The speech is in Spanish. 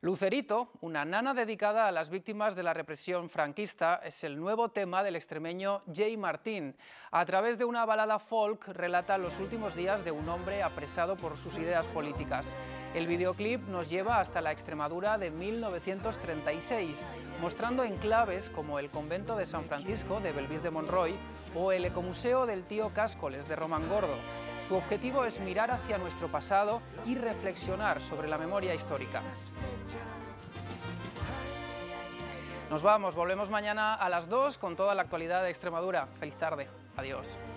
Lucerito, una nana dedicada a las víctimas de la represión franquista, es el nuevo tema del extremeño Jay Martín. A través de una balada folk relata los últimos días de un hombre apresado por sus ideas políticas. El videoclip nos lleva hasta la Extremadura de 1936, mostrando enclaves como el convento de San Francisco de Belvís de Monroy o el ecomuseo del Tío Cáscoles de Romangordo. Su objetivo es mirar hacia nuestro pasado y reflexionar sobre la memoria histórica. Nos vamos, volvemos mañana a las 2 con toda la actualidad de Extremadura. Feliz tarde, adiós.